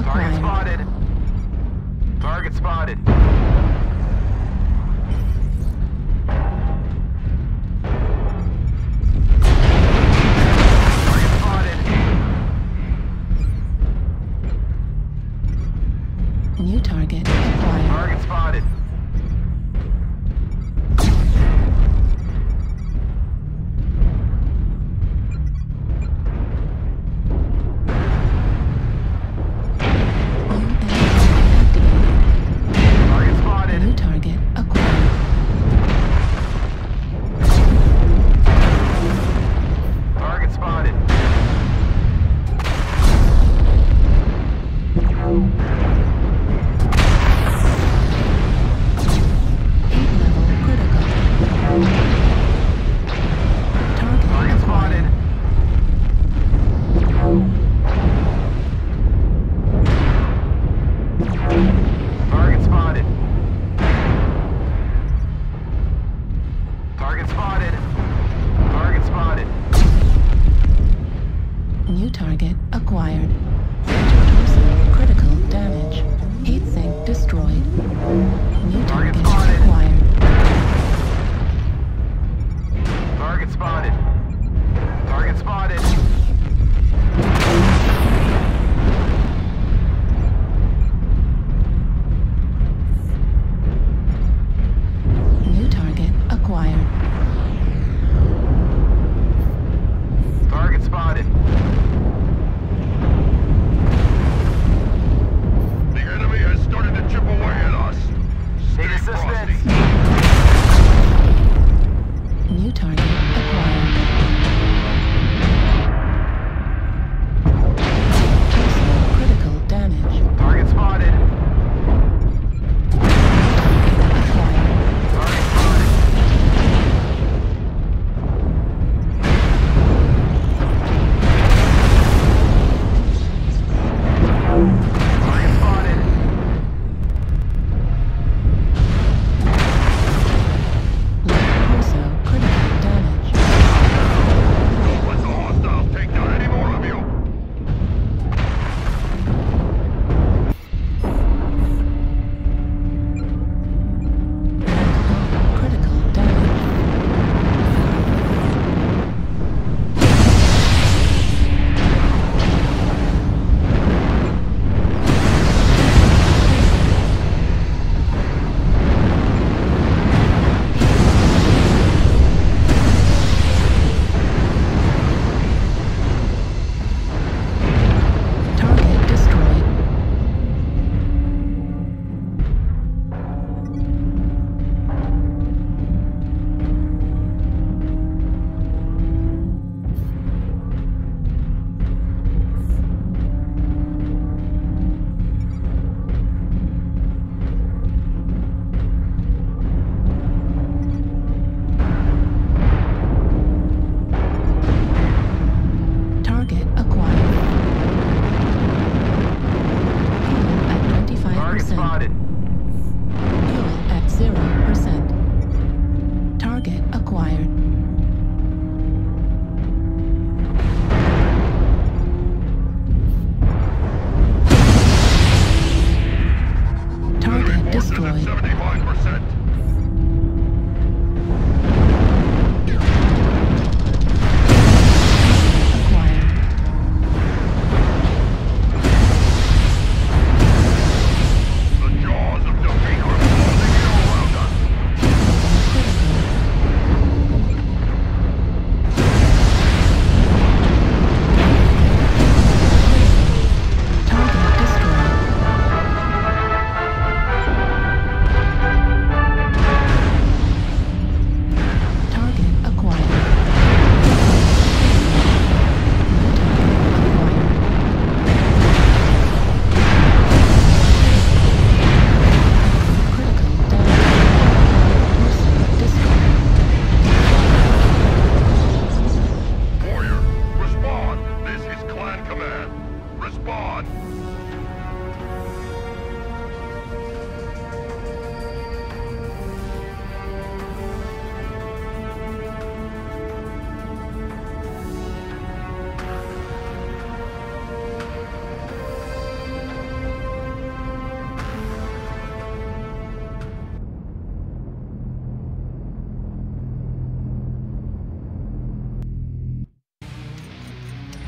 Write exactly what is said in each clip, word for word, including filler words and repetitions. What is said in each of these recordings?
acquired. spotted. Target spotted. Target spotted. New target acquired. Target spotted. Target spotted. New target acquired. Target spotted.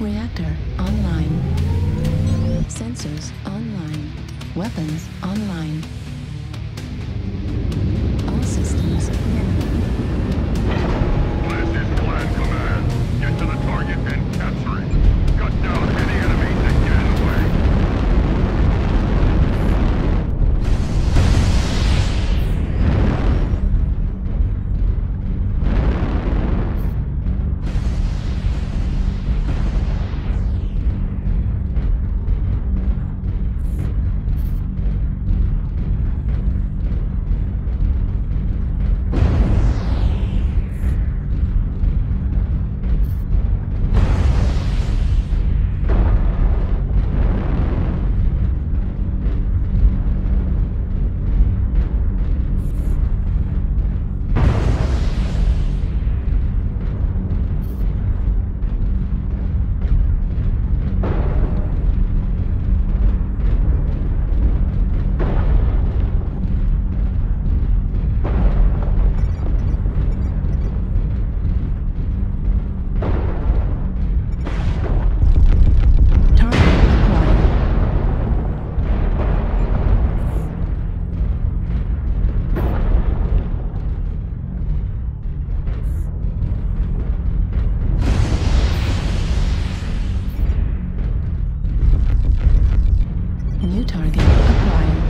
Reactor online. Sensors online. Weapons online. All systems ready. This is Clan Command. Get to the target and capture it. Cut down any enemies that get in the way. New target acquired.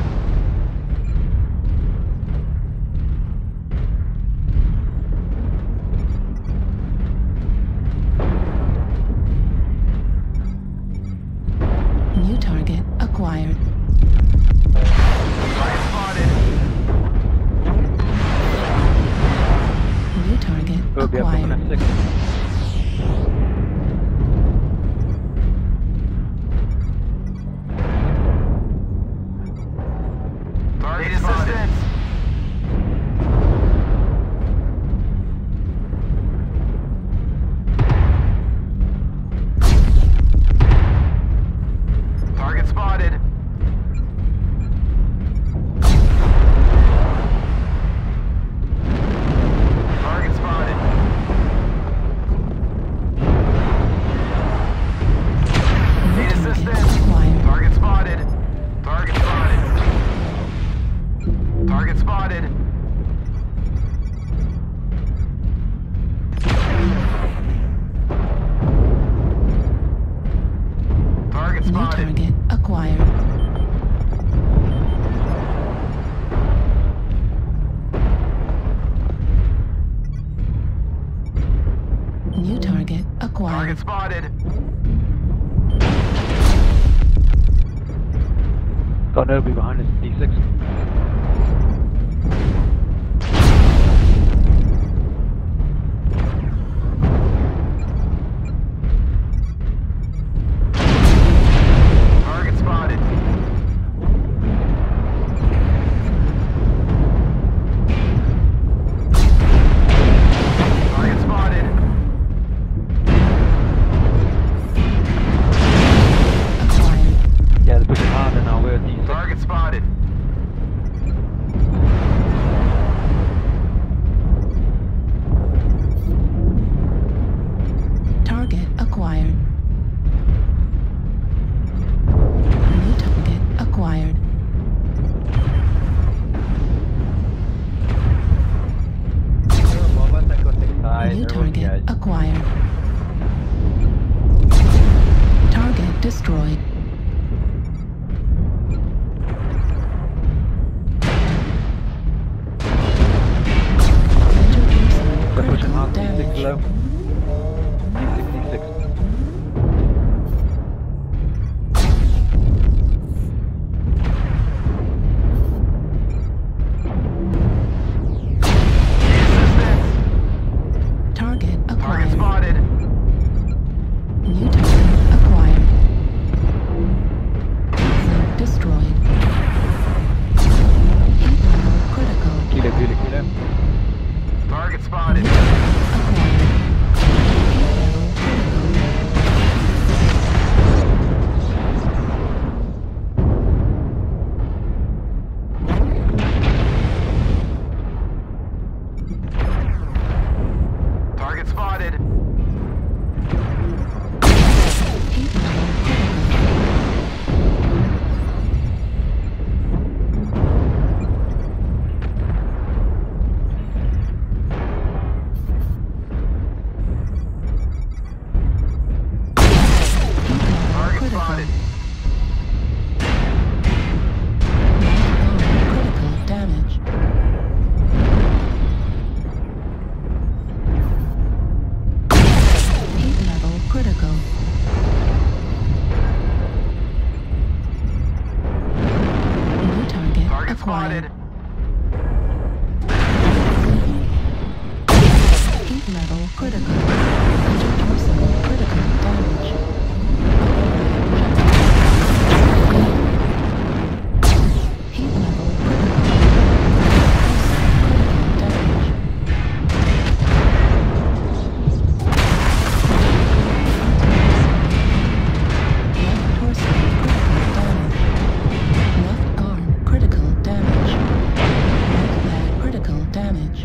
New target acquired. Target spotted. New target Go be up on acquired. F six. Target spotted. Target spotted. Target spotted. New Need target assistance. acquired. Target spotted. Target spotted. Target spotted. Target New spotted. target acquired. New target acquired. Target spotted. Got an Obi behind us, D six. Target spotted. Target spotted. Acquired. Yeah, they're pushing harder now, we're D six. Target spotted. Target acquired. New target acquired. New target acquired. Target destroyed. Introducing They're pushing critical hard, D six damage. low. D six, D six. Assistance. Target Target acquired. spotted. New target acquired. Asset destroyed. Heat level critical. Kilo, kilo, kilo. Target spotted. New target acquired. acquired. spotted. Heat level critical. Interdorsal critical damage. Heat level critical. Left torso critical damage. Left arm critical damage. Right leg critical damage.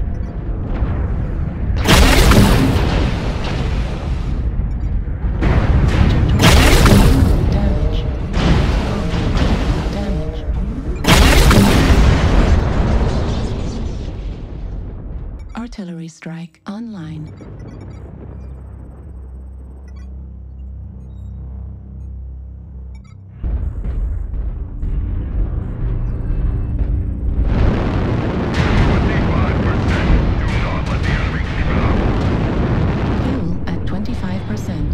Artillery strike online. twenty-five percent. Do not let the enemy keep it up. Fuel at twenty-five percent.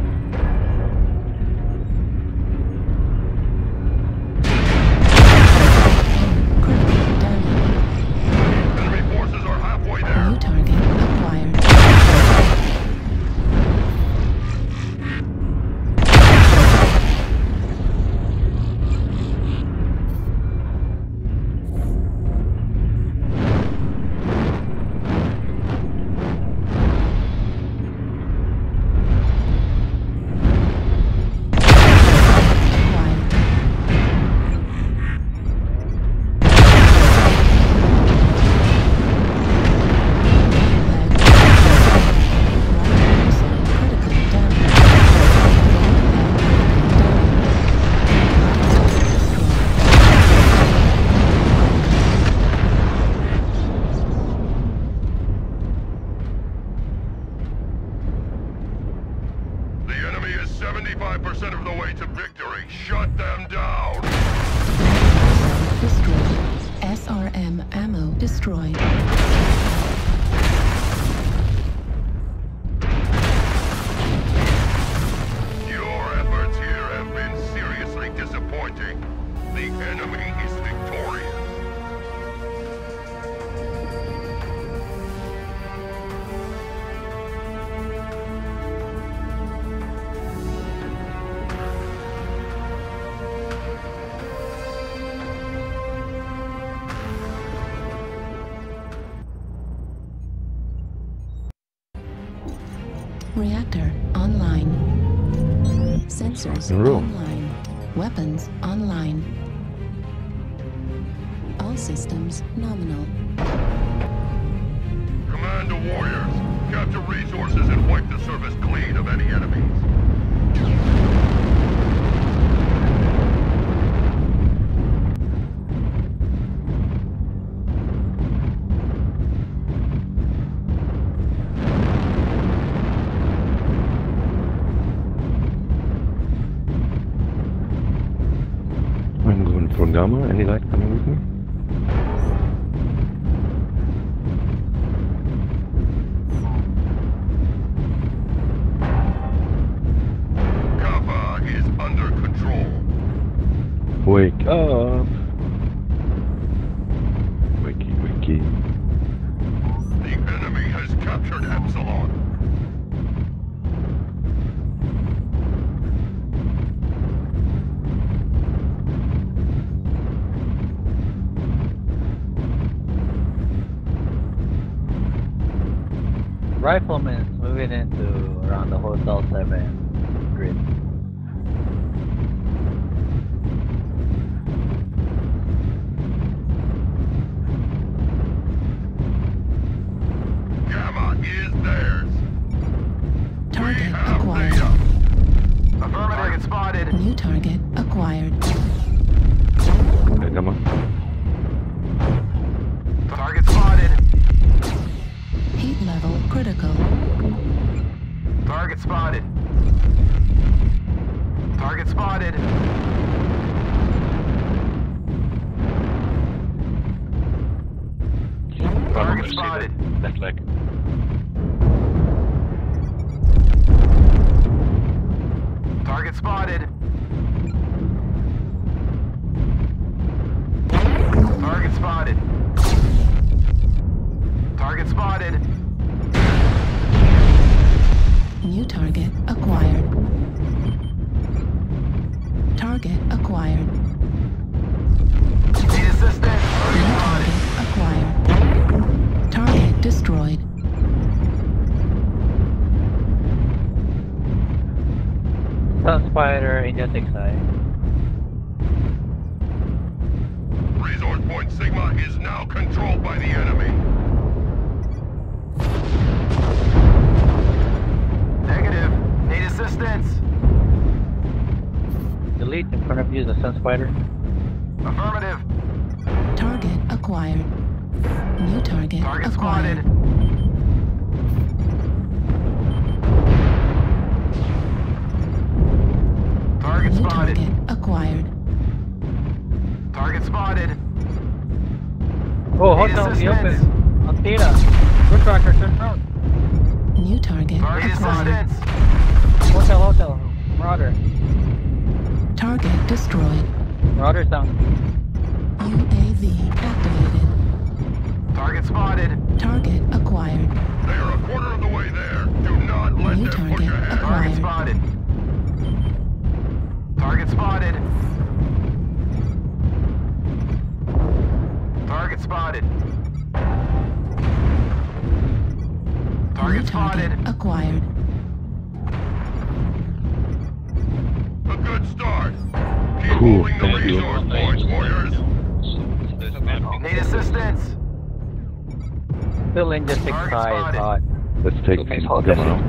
Critical damage. Enemy forces are halfway there. New target acquired. Acquired. The enemy is seventy-five percent of the way to victory. Shut them down. Destroyed. S R M ammo destroyed. Your efforts here have been seriously disappointing. The enemy is victorious. Reactor online. Sensors Room. online. Weapons online. All systems nominal. Command to warriors. Capture resources and wipe the surface clean of any enemies. I'm going for Gamma. Any light coming with me? Kappa is under control. Wake up! Wakey, wakey. The enemy has captured Epsilon. Riflemen's moving into around the Hotel seven grid. Gamma is theirs. Target We have acquired. data. Affirmative. Target spotted. New target acquired. Okay, Gamma. Target spotted. Heat level critical. Target spotted. Target spotted. Target spotted. Left leg. Target spotted. Target New target acquired. Target acquired. Need assistance. New Target target spotted. acquired. Target destroyed. Sun Spider, India six I. Resource point Sigma is now controlled by the enemy. Negative. Need assistance. Delete in front of you the Sun Spider. Affirmative. Target acquired. New target Target acquired. spotted. Target New spotted. target acquired. Target spotted. Oh, Need hotel, the assistance. open. Antira. Good tracker, turn around. New target Target acquired. assistance. Hotel, hotel. Marauder. Target destroyed. Marauder's down. U A V activated. Target spotted. Target acquired. They are a quarter of the way there. Do not let New them push target ahead. Target acquired. spotted. Target spotted. Target spotted. New Target spotted. target acquired. A good start. Keep Cool, holding the thank you. resource points, warriors. Need assistance. Still India six Target I is spotted. hot. Let's take Gamma out.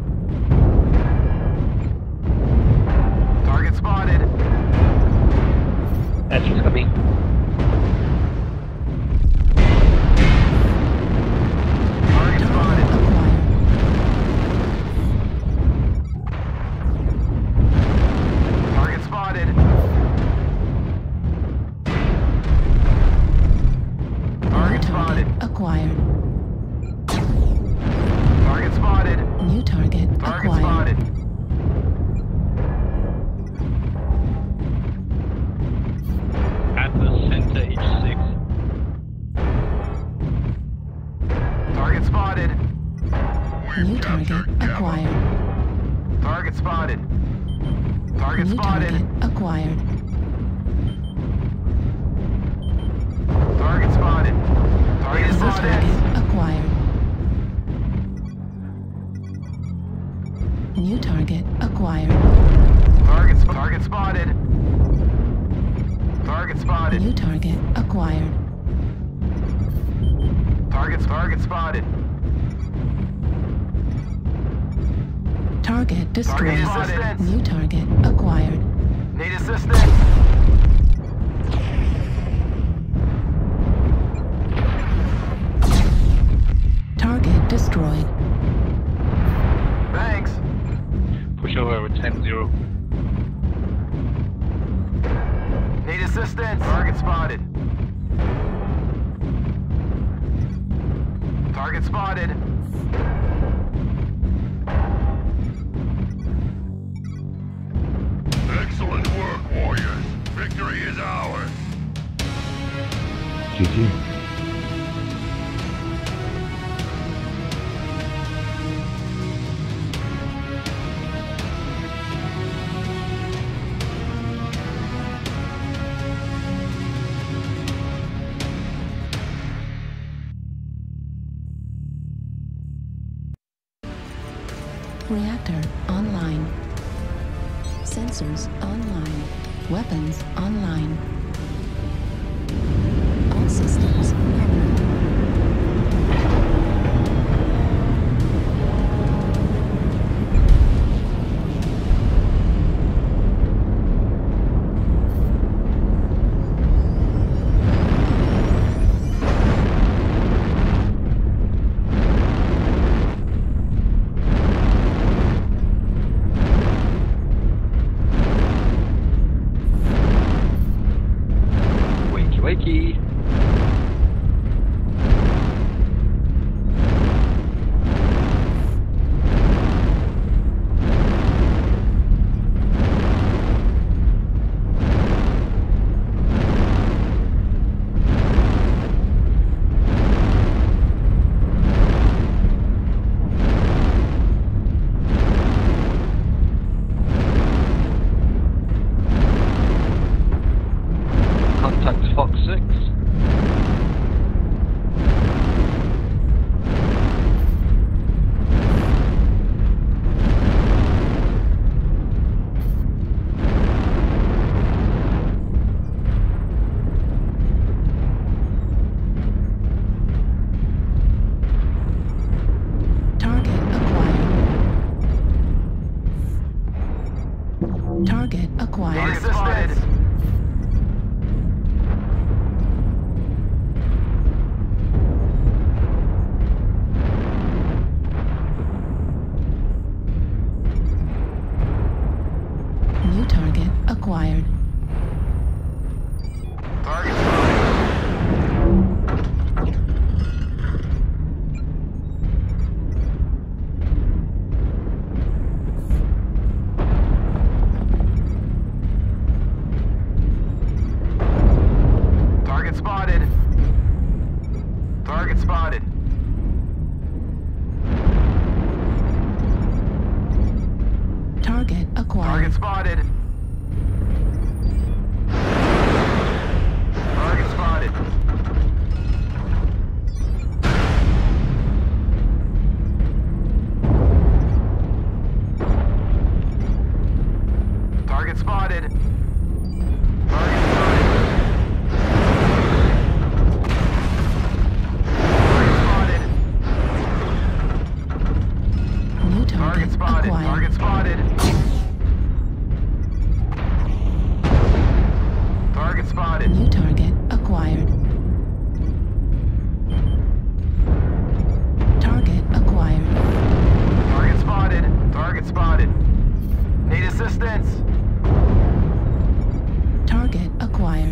Target spotted. That's just coming. Target spotted. Acquired. Target spotted. New Target spotted. target acquired. Target spotted. New target Target acquired. spotted. At the center, H six. Target spotted. We've New target captured Gamma. acquired. Target spotted. Target New spotted. target acquired. Target spotted. Target New spotted. target acquired. New target acquired. Target sp- target spotted. Target spotted. New target acquired. Target target spotted. Target destroyed. assistance. New target acquired. Need assistance. Target destroyed. Thanks. Push over with ten zero. Need assistance. Target spotted. Target spotted. Excellent work, warriors. Victory is ours. G G. Reactor online. Sensors online. Weapons online. All systems nominal. Wakey wakey. like Fox six. Target acquired. Target acquired. Target spotted. New target acquired. Target spotted. Target spotted. Target spotted. Target acquired. Target spotted. Target spotted. Target spotted. Target spotted. New Target target spotted. acquired. Target spotted. Target spotted. New target acquired. Target acquired. Target spotted. Target spotted. Need assistance. Target acquired.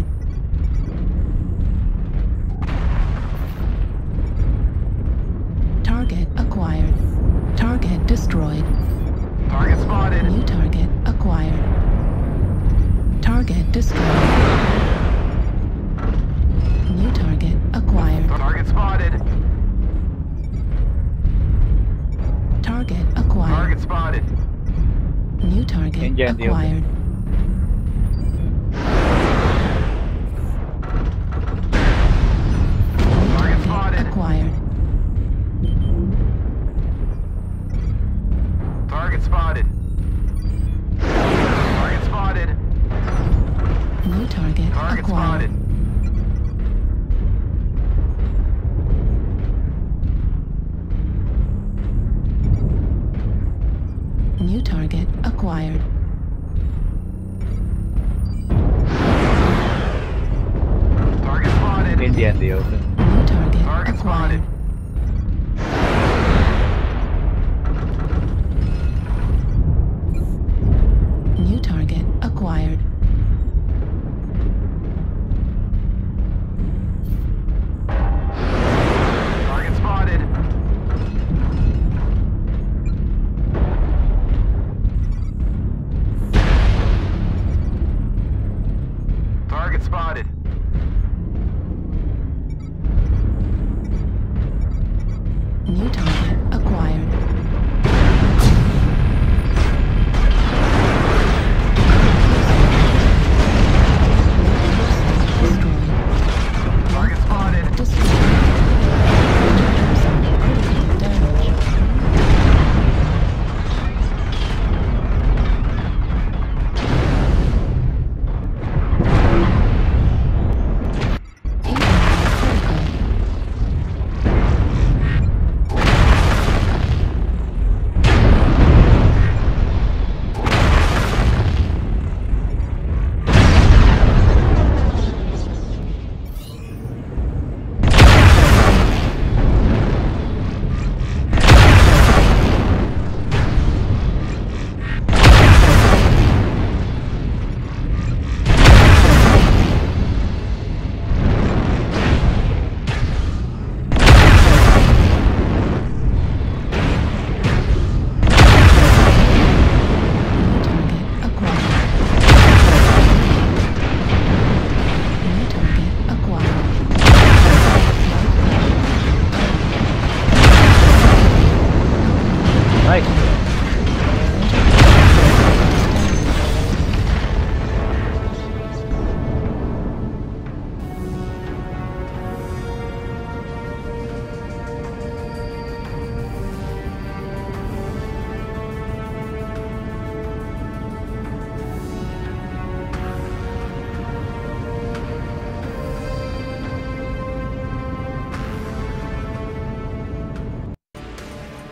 Target acquired. Target destroyed. Target spotted. New target acquired. Target destroyed. New target acquired. Target spotted. Target acquired. Target spotted. New target Ninja in the acquired. Target spotted. Acquired. Target spotted. Target spotted. New target Target acquired. spotted. New target acquired. Target spotted. India in the open. New target Target acquired. spotted. New target acquired. Target spotted. Target spotted.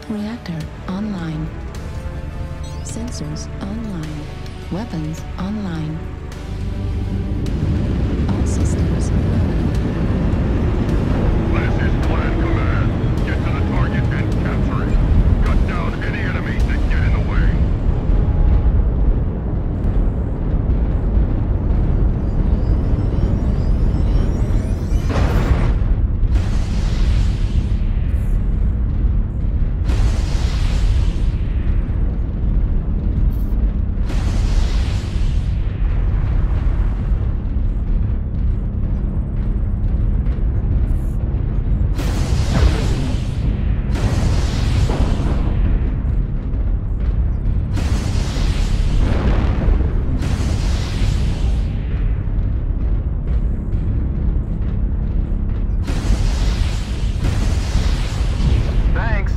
Reactor online. Sensors online. Weapons online. All systems nominal. This is Plan Command. Get to the target and capture it. Cut down any enemies that get in the way. Thanks.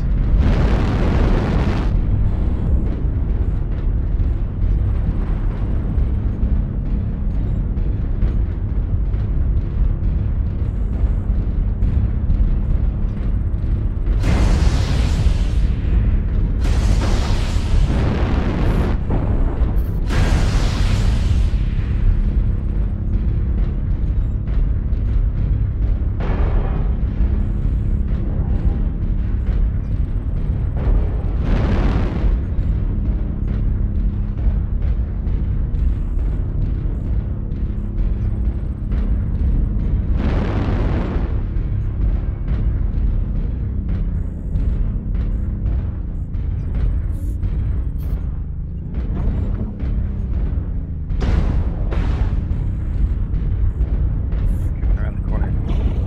Coming around the corner.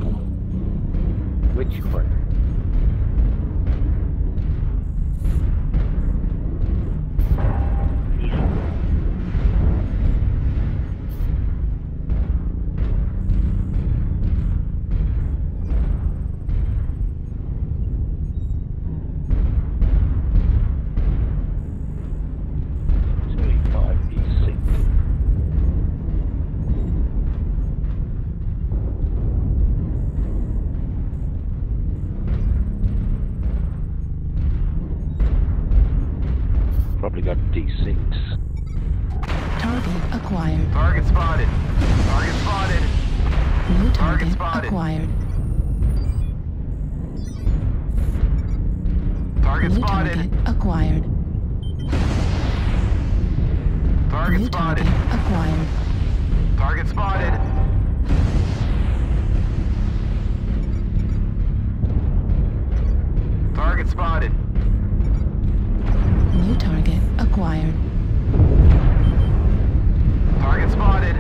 Which corner? two eighty-five D six. Probably got D six. Target acquired. Target spotted. Target spotted. New Target target spotted. acquired. Target New spotted. target acquired. Target New spotted. target acquired. Target spotted. Target spotted. New target acquired. Target spotted.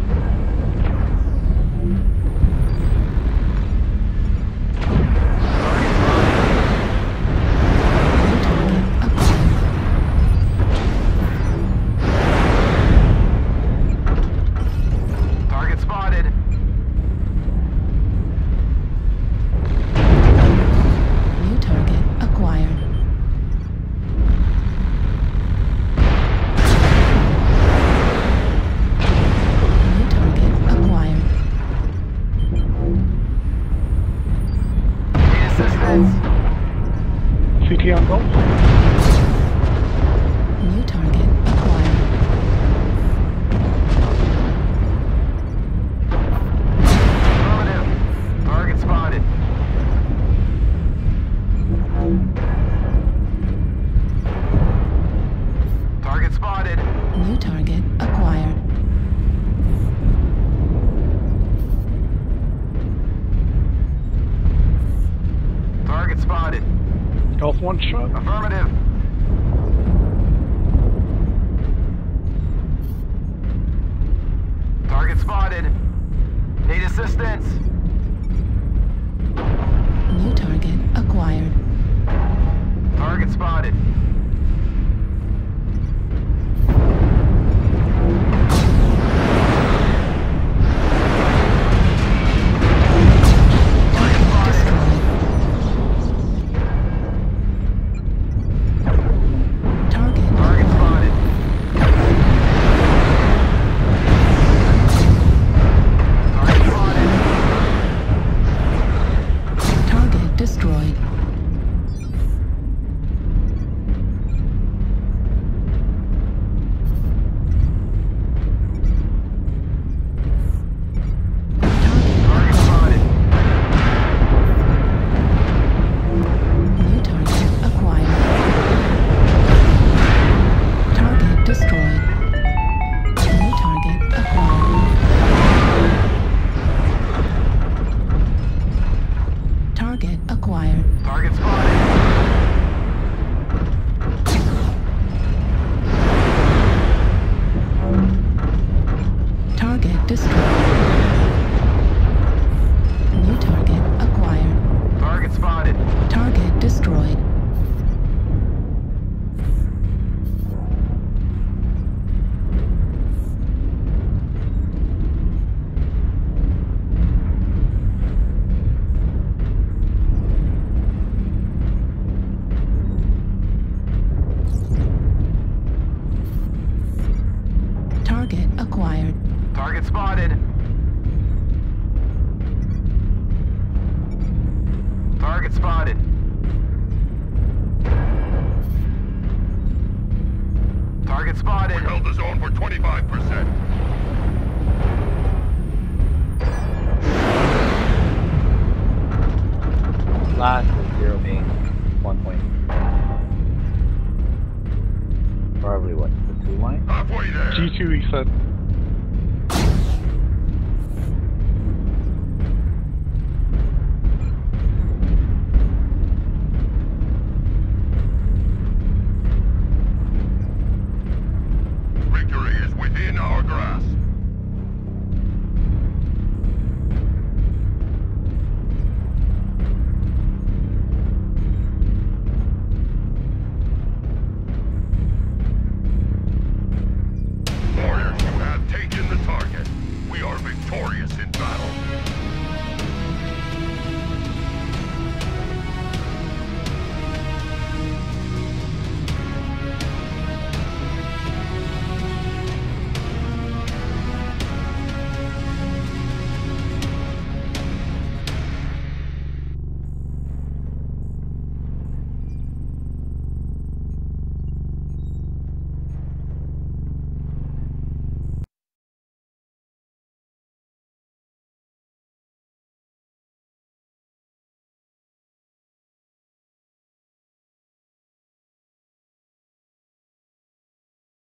New target acquired. Target spotted. New target acquired. New target acquired. Need assistance. C T on go. New target acquired. Affirmative. Target spotted. Target spotted. New target acquired. Target spotted. Golf one shot. Affirmative. Target spotted. Need assistance. New target acquired. Target spotted. Target spotted. Target Target spotted. Target spotted. spotted. Target spotted. Held the zone for twenty-five percent. Last is zero being one point. Probably what, the two line? Halfway there. G two, he said.